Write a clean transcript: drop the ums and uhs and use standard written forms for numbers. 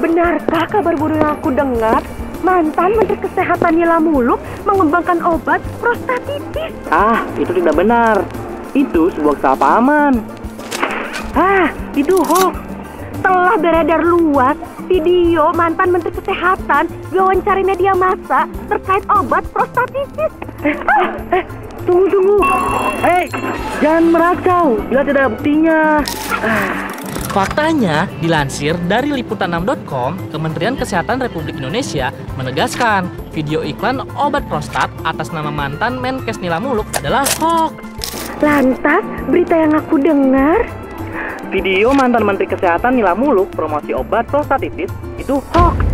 Benarkah kabar burung yang aku dengar? Mantan Menteri Kesehatan Nila Muluk mengembangkan obat prostatitis. Itu tidak benar. Itu sebuah kesalahpahaman. Itu hoax. Telah beredar luas video mantan Menteri Kesehatan diwawancara media massa terkait obat prostatitis. Tunggu. Jangan meracau bila tidak ada buktinya. Faktanya, dilansir dari liputan6.com, Kementerian Kesehatan Republik Indonesia menegaskan video iklan obat prostat atas nama mantan Menkes Nila Muluk adalah hoax. Lantas, berita yang aku dengar, Video mantan Menteri Kesehatan Nila Muluk promosi obat prostatitis itu hoax.